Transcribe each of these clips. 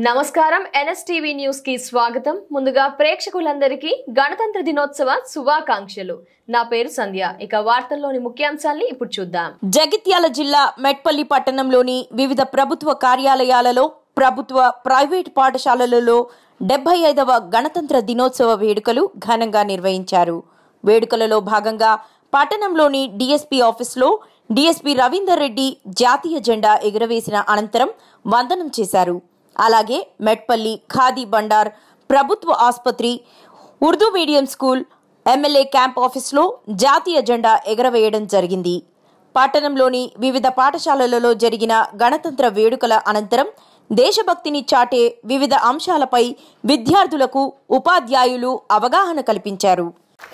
నమస్కారం NSTV news కి స్వాగతం. ముందుగా ప్రేక్షకులందరికీ గణతంత్ర దినోత్సవ శుభాకాంక్షలు. నా పేరు సంధ్య. ఇక వార్తల్లోని ముఖ్యాంశాలను ఇప్పుడు చూద్దాం. జగిత్యాల జిల్లా మెట్పల్లి పట్టణంలోని వివిధ ప్రభుత్వ కార్యాలయాలలో, ప్రభుత్వ ప్రైవేట్ పాఠశాలలలో 75వ గణతంత్ర దినోత్సవ వేడుకలు ఘనంగా నిర్వహించారు. వేడుకలలో భాగంగా పట్టణంలోని డీఎస్పీ ఆఫీసులో డీఎస్పీ రవీందర్ రెడ్డి జాతీయ జెండా ఎగురవేసిన అనంతరం వందనం చేశారు. అలాగే మెట్పల్లి ఖాదీ బండార్ ప్రభుత్వ ఆసుపత్రి, Urdu medium school, MLA camp ఆఫీసులో జాతీయ జెండా ఎగరవేయడం జరిగింది. పట్టణంలోని వివిధ పాఠశాలలలో జరిగిన గణతంత్ర వేడుకల అనంతరం దేశభక్తిని చాటే వివిధ అంశాలపై విద్యార్థులకు ఉపాధ్యాయులు అవగాహన కల్పించారు.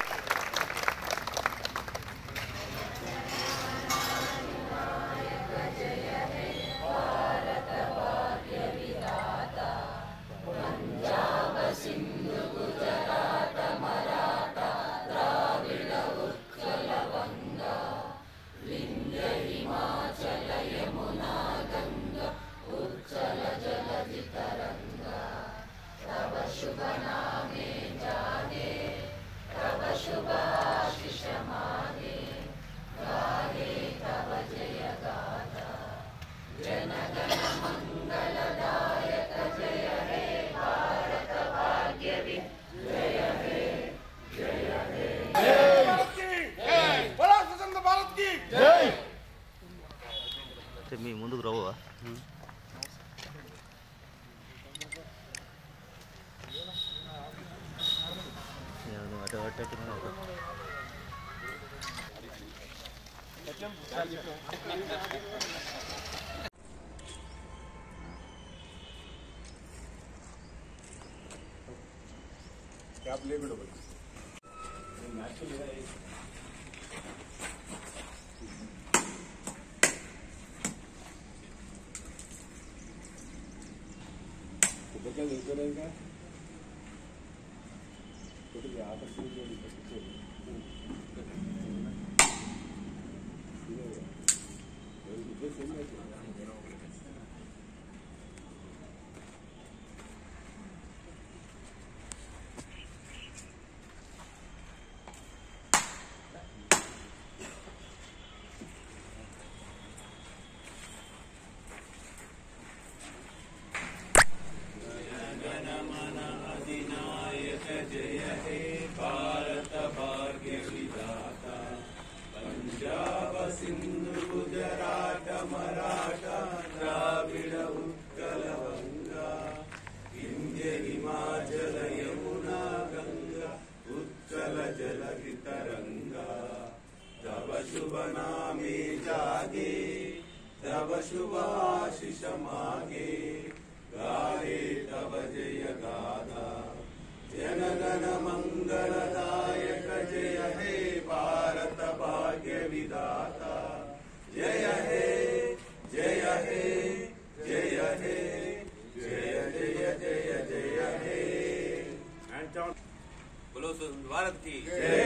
మీ ముందుకు రావా? तव शुभाशिष मागे गाहे तव जय गाथा जनगण मंगलदायक जय हे भारत भाग्य विधाता जय हे जय हे जय हे जय जय जय जय हे बोलो भारत की जय।